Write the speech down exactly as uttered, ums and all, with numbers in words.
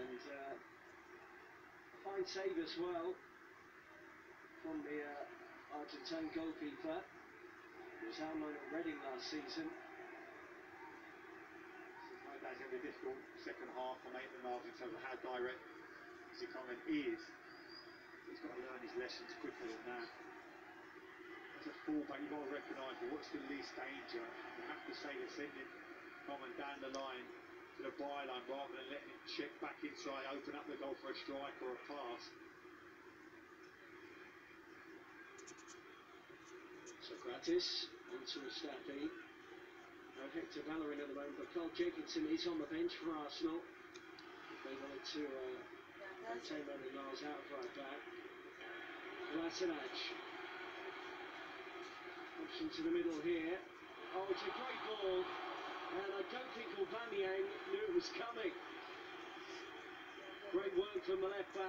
And uh, a fine save as well from the uh, Argentine goalkeeper. He was out loan at Reading last season. No doubt it's going to be a difficult second half for Maitland-Niles in terms of how direct Zikomen is. He's got to learn his lessons quicker than that. As a fullback, you've got to recognise what's the least danger. You have to say that sending Coman down the line to the byline rather than letting him check back inside, open up the goal for a strike or a pass. Socrates onto Mustafi. No Hector Bellerin at the moment, but Carl Jenkinson is on the bench for Arsenal. They wanted to uh, retain Maitland-Niles out of right back. Kolasinac. Option to the middle here. Oh, it's a great ball. And I don't think Aubameyang knew it was coming. Great work from the left back.